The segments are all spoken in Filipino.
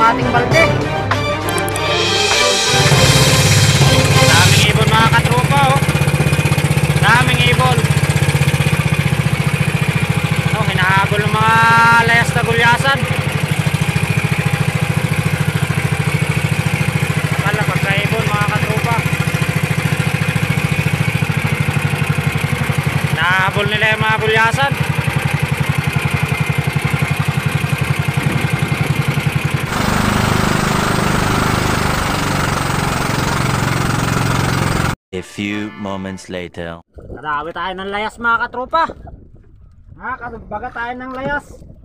yung ating balde. Daming ibon mga katropa, oh. Daming ibon. Ano, hinahabol ng mga layas na gulyasan. Akala pagka ibon mga katropa. Hinahabol nila yung mga gulyasan. A few moments later. Narawi tayo ng layas mga katropa. Nakakagbaga tayo ng layas.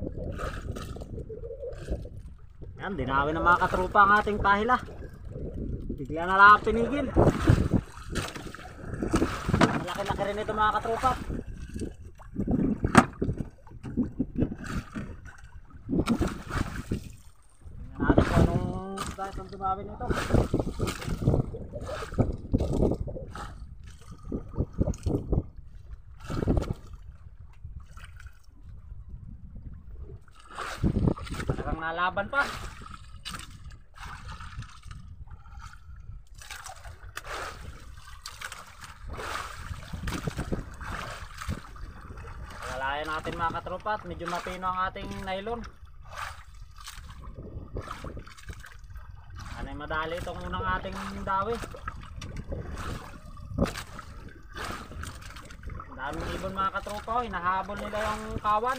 Yan, dinawi ng mga katropa ang ating pahila. Bigla na lang pinigil. Malaki-laki rin ito mga katropa. Tingnan natin kung anong dahil itong dumawi nito. Talagang nalaban pa. Pagalayan natin mga katropa at medyo mapino ang ating nylon. Sana'y madali itong unang ating dawi. Daming ibon mga katropa, oh. Hinahabol nila yung kawan.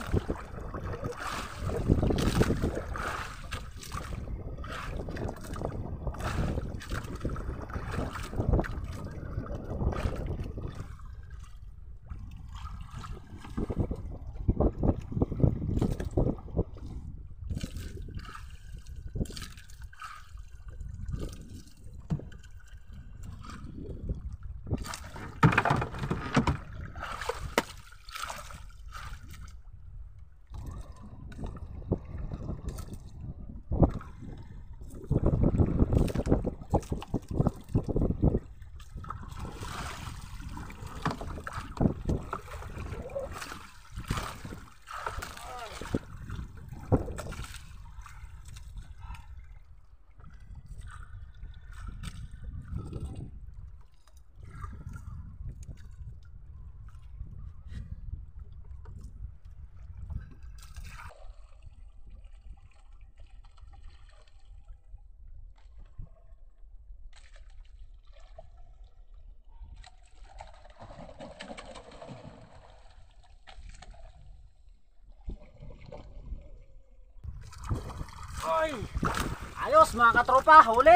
Oy! Ayos mga katropa, huli.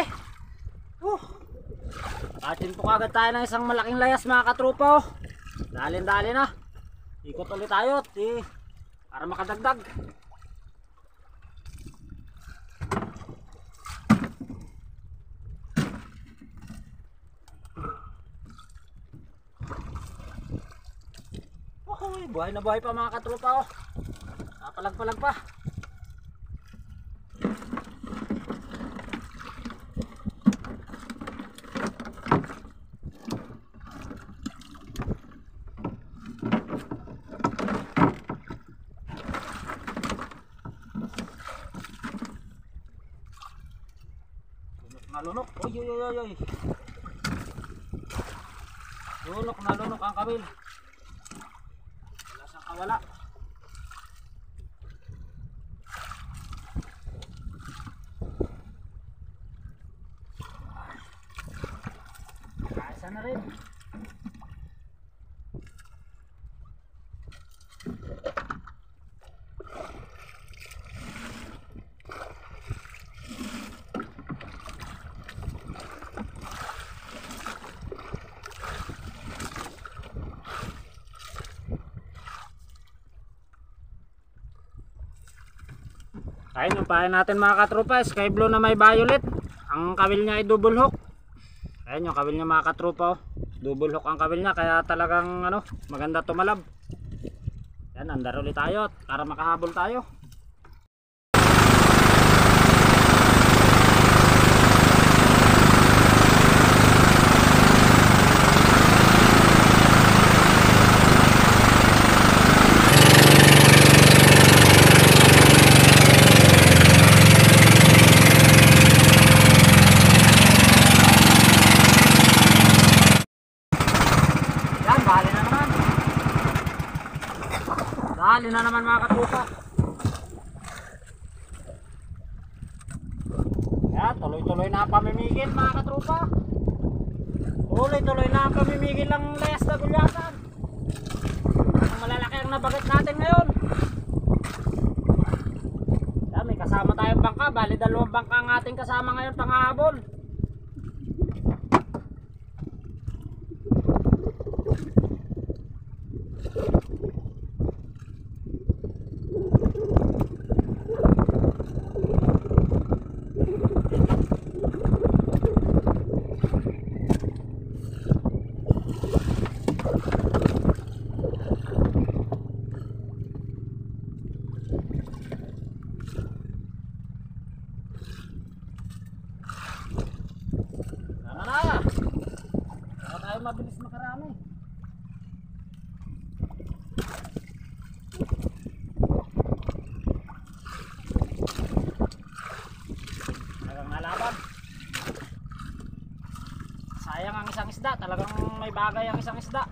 Atin po kagad tayo ng isang malaking layas mga katropa, oh. Dalin-dali na. Ikot ulit tayo para makadagdag. Buhay na buhay pa mga katropa, oh. Napalag-palag pa. Nalunok, oy oy oy oy. Lunok na lunok ang kabil. Wala siyang kawala. Kaisa na rin. Ayun yung pahay natin mga katropa, sky blue na may violet. Ang kawil niya ay double hook. Ayun yung kawil niya mga katropa, oh. Double hook ang kawil niya, kaya talagang maganda tumalab. Yan, andar ulit tayo para makahabol tayo. Tanghali na naman mga katropa. Yan, tuloy-tuloy na ang pamimigil mga katropa. Tuloy-tuloy na ang pamimigil ng layas na gulyasan. Ang malalaki ang nabagat natin ngayon. Yan, may kasama tayong bangka. Bali 2 bangka ang ating kasama ngayon panghahabol. Mabilis makarami. Talagang nalaban. Sayang ang isang isda. Talagang may bagay ang isang isda.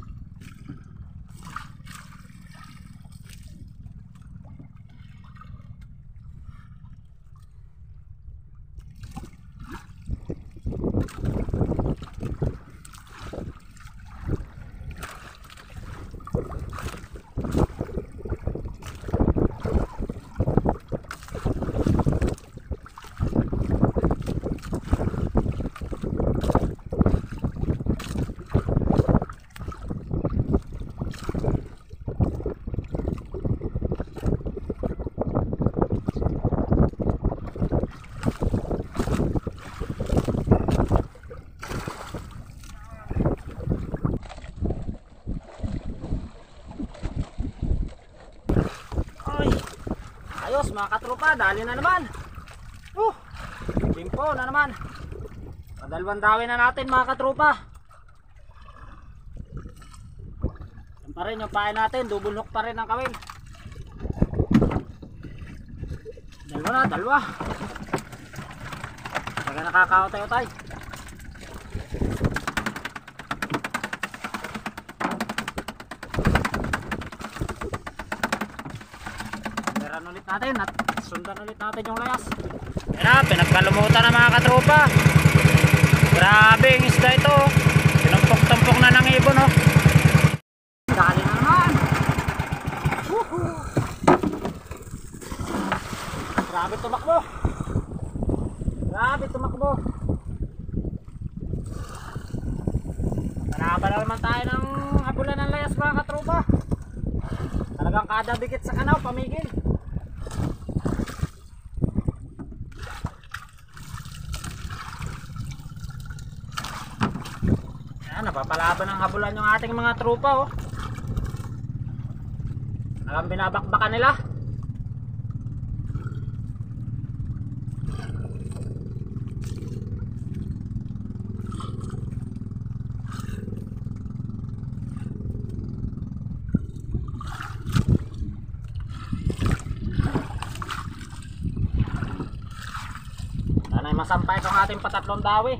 Ayos mga katropa, dali na naman. Limpo na naman. Padalawang dawin na natin mga katropa. Yan pa rin yung pain natin, double hook pa rin ang kawil. Dalawa. Talaga nakakautay-utay. Ulit natin at sundan ulit natin yung layas. Yan na, pinagkalumutan na mga katropa. Grabe yung isda ito. Pinumpok-tumpok na ng ibon, oh. Dali na naman. Grabe tumakbo. Panaba na naman tayo ng habulan ng layas mga katropa. Talagang kada dikit sa kanaw, pamigil. Napapalaban ng habulan yung ating mga tropa, oh. Alam, binabakbakan nila. Sana'y masampay itong ating patatlong dawi.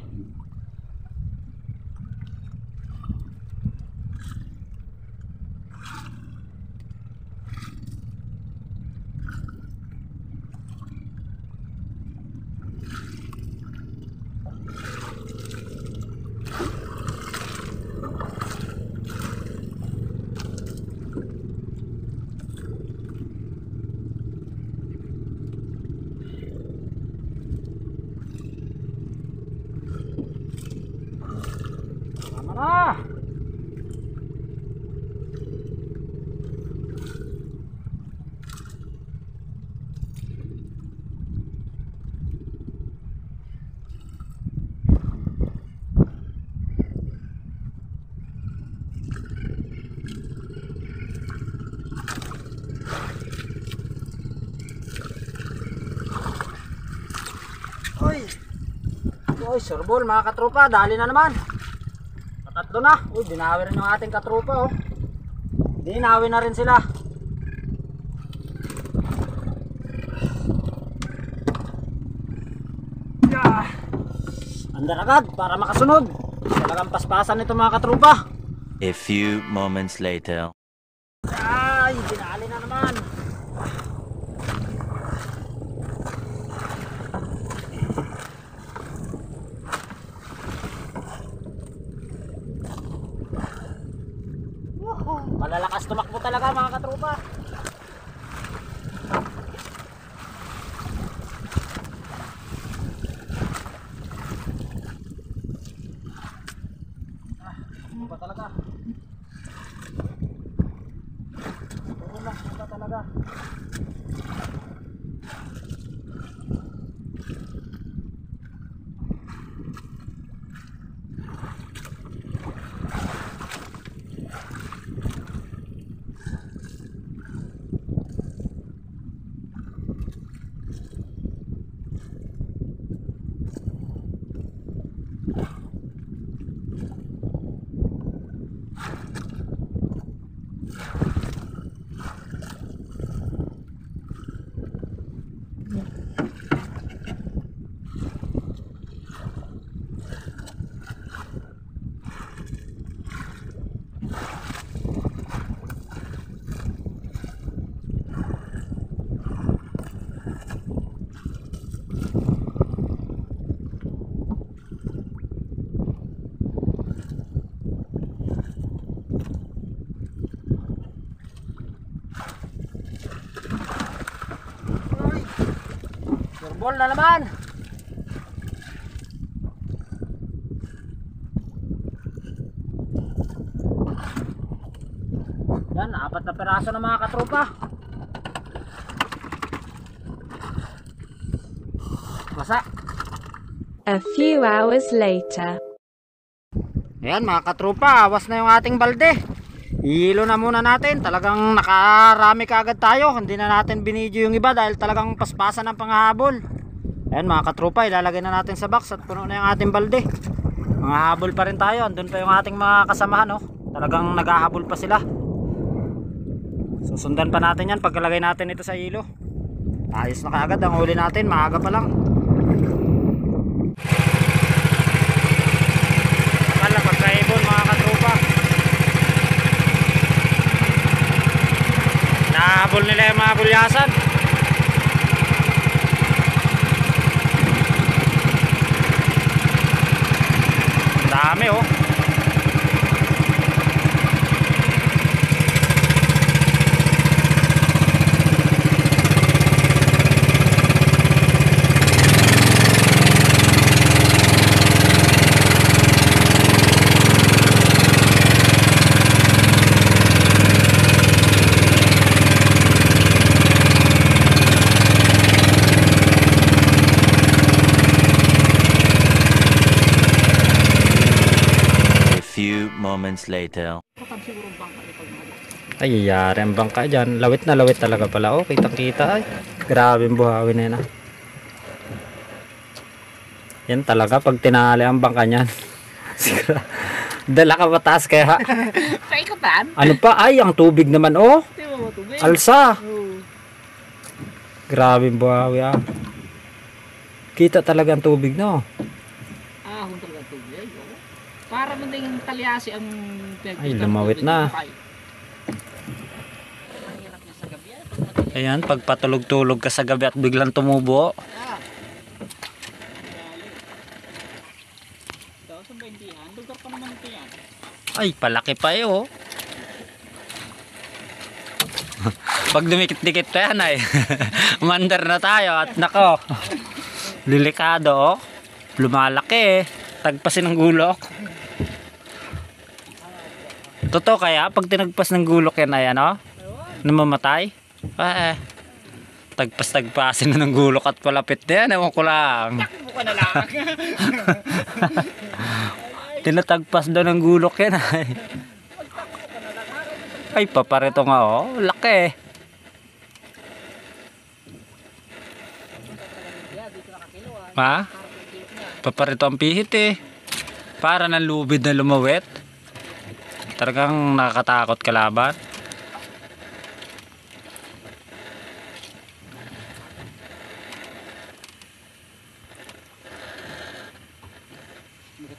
Ah! Uy, surbol mga katropa, dali na naman. Tatlo na. Uy, dinawi rin yung ating katropa, oh. Dinawi na rin sila. Andar agad para makasunod. Talagang paspasan ito mga katropa. A few moments later. Ah! Ay, dinali na naman. Malalakas tumakbo talaga mga katropa. Ano ba talaga? Ano ba talaga? Ball na naman. Yan, 4 na peraso ng mga katropa. Basa. A few hours later. Ayan mga katropa, awas na yung ating balde. Ihilo na muna natin. Talagang nakarami kaagad tayo. Hindi na natin binidyo yung iba dahil talagang paspasan ng panghahabol. Ayan mga katropa, ilalagay na natin sa box at puno na yung ating balde. Mga habol pa rin tayo. Andun pa yung ating mga kasamahan, oh. Talagang naghahabol pa sila. Susundan pa natin yan pagkalagay natin ito sa hilo. Ayos na kaagad ang huli natin, maaga pa lang. Akala pagkaibon mga katropa. Nahabol nila yung mga gulyasan. Dami oh. Moments later. Ay, yari ang bangka dyan. Lawit na lawit talaga pala. Oh, kitang kita ay. Grabe ang buhawin na yan ah. Yan talaga pag tinali ang bangka niyan. Dala ka mataas kaya. Sa ikatan? Ano pa? Ay, ang tubig naman oh. Di ba matubig? Alsa. Oo. Grabe ang buhawi ah. Kita talaga ang tubig no. Ah, kung talaga tubig. Ay, oo. Para mo ding talyasi ang Ay, lumawit na. Ayan, pag patulog-tulog ka sa gabi at biglang tumubo. Ay, palaki pa eh oh. Pag dumikit-dikit pa yan ay mandar na tayo at nako. Delikado oh. Lumalaki eh. Tagpasin ng gulok. Totoo kaya pag tinagpas ng gulok yan ay ano? Namamatay? Tagpas-tagpasin na ng gulok at palapit na yan. Ewan ko lang. Takbo ka na lang. Tinatagpas daw ng gulok yan ay. Ay, paparito nga oh. Laki. Ha? Paparito ang pihit eh. Para ng lubid na lumawit. Talagang nakakatakot kalaban.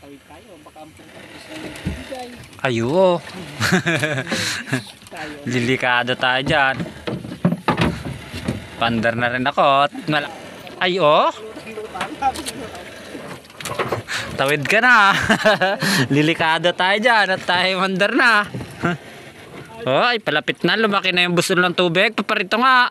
Tatawid tayo. Baka ang pagkakos na nagbibigay. Ayo. Tayo. Lilikado tayo dyan. Pandar na rin ako. Ayo. Tawid ka na. Lilikado tayo dyan at tayo mandar na. Oh, ay palapit na. Lumaki na yung busol ng tubig. Paparito nga.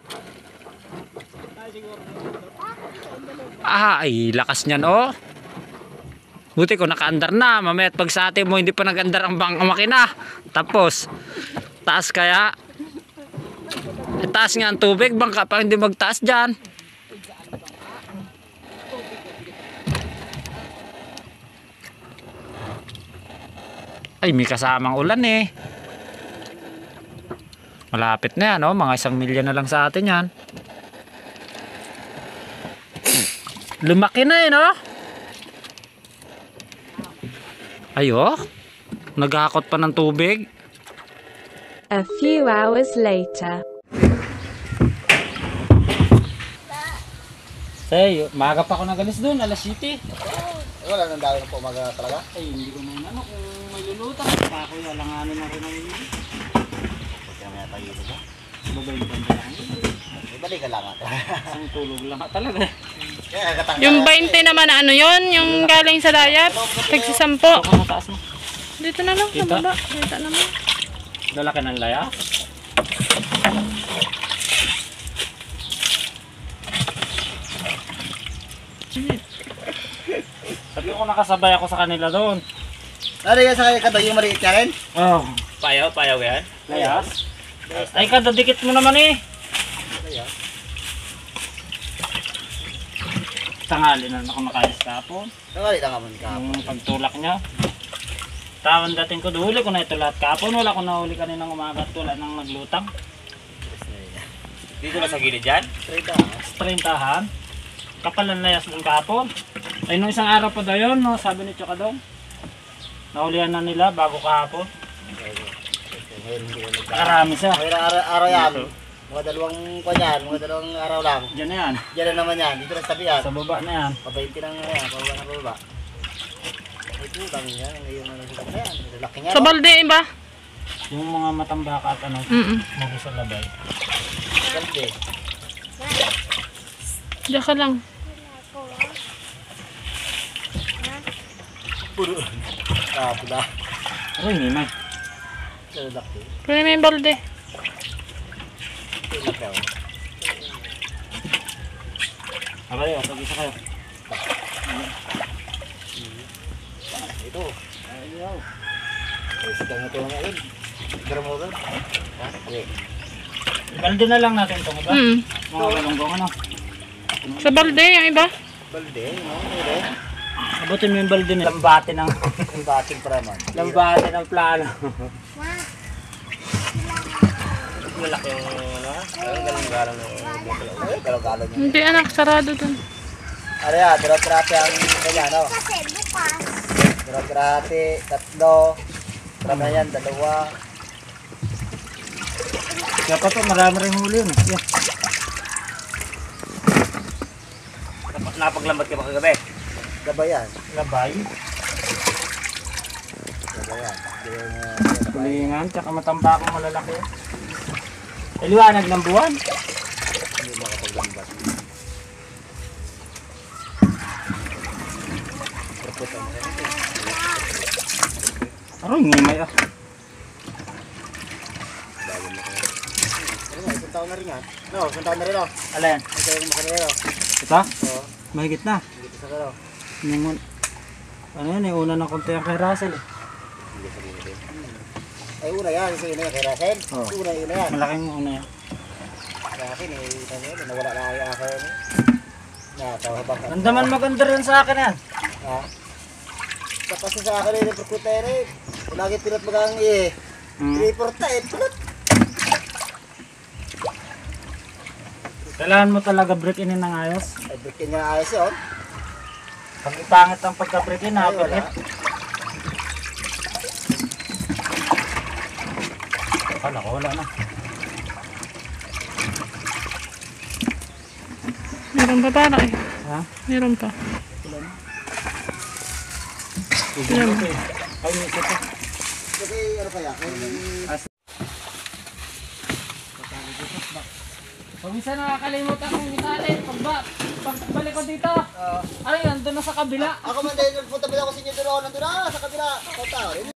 Ay lakas niyan oh. Buti ko nakaandar na. Mamaya pag sa atin mo hindi pa nagandar ang makina. Tapos taas kaya. Taas nga ang tubig. Bangka pa hindi magtaas dyan. Ay may kasamang ulan eh. Malapit na yan oh. Mga 1 milyon na lang sa atin yan. Lumaki na eh no. Ayo. Naghakot pa ng tubig. A few hours later. Say, maaga pa ako nagalis doon, alas 7. Wala nang dahil po umaga talaga. Ay, hindi ko na ano kung may lulutang. Pa ako yalanganin na rin ang yun. Kaya may tayo ba? Babay ko na lang. Ibalik ka lang ata. Ang tulog lang talaga. Kaya katang. Yung 20 naman ano yun, yung galing sa dayat, tagsisampo. Ako mataas mo. Dito na lang, sa Kita? baba. Kita naman. Lalaki ng laya. Sabi ko nakasabay ako sa kanila doon. Ano yan sa kanya kata yung maliit ka rin? Oh, Payaw yan? layas. Ay, kadadikit mo naman eh. Tangali na ako makayas kapon. Nangali lang naman ka. Yung pagtulak niya. Tawan dating ko, huli ko na ito lahat kapon. Wala ko nahuli kaninang umaga at wala nang naglutang. Dito na sa gilid yan? Strentahan. Kapalan layas ng kapon. Ay, nung isang araw pa daw yun, no, sabi ni Chokadong. Nahulihan na nila bago kahapon. Nakarami siya. Mayroong araw yan. Mga dalawang kanyan, mga dalawang araw lang. Diyan na yan. Diyan na naman yan. Dito na sa tabi yan. Sa baba na yan. Pabainti ng ano yan. Pababa na pababa. Ito, dami niya. Ngayon na nasukat na yan. Laki niya. Sa balde iba? Yung mga matambaka at ano, magi sa labay. Balde. Diyan ka lang. Puro. Pula. Ay, hindi man. Lalaki. Kunin mo yung balde. Lalaki ako. Abay, pag-isa kayo. Ito. Ayaw. Ay, sigang ito ngayon. Garam mo ba? Ha? Okay. Balde na lang natin itong iba. Mga galunggong ano. Sa balde yung iba? Balde, no? Balde. Abutin mo yung balde nila. Lambate ng, Ang bating para man. lambate ng plano. Malaki yung ano ha? Ang galang-galang ng ay, galang-galang yun. Hindi anak, sarado dun. Ano yan? Dira-tirate ang kanya, no? Dira-tirate, 3. Tama yan, 2. Kaya pa ito, marami rin huli yun. Yan. Napaglambat ka ba kagabi? Gabay yan. Labay, Gabay yan. kulingan, tsaka matambakang malalaki. Ay, liwanag ng buwan. Hindi makapaglambat. Perputan mo yan. Aroy, ngimay ah. Bago mo kayo. Ano nga, isang taon na rin yan. No, isang taon na rin, no? Alin? Ang tayo yung makanero. Ito? Oo, Mahigit na. dito sa karo. Yung, ano yan eh, una ng konti ang kay Russell eh. Ay, una yan. Isa yun na yan kay Russell. Oo. Una yun na yan. Malaking una yan. Sa akin, eh, ito yun. Nawala na yung akin. Nakatawa ka. Nandaman maganda rin sa akin yan. Ha? Tapos sa akin rin, perkuta rin. Lagi pinot magang eh. Reporta eh, pinot. Kailangan mo talaga break-in ng ayos. Ay, bikin niya ayos yun. Pag ipangit ang pagka-break-in, Ay, wala. napagit. Akala ko, wala na. Meron pa para eh. Ha? Meron pa. Kasi ano kaya? Pag minsan nakakalimutan akong italin, pagbalik ko dito, ano yun, doon na sa kabila. Ako man din, punta pala ako sa inyo doon, nandun na, sa kabila. Punta,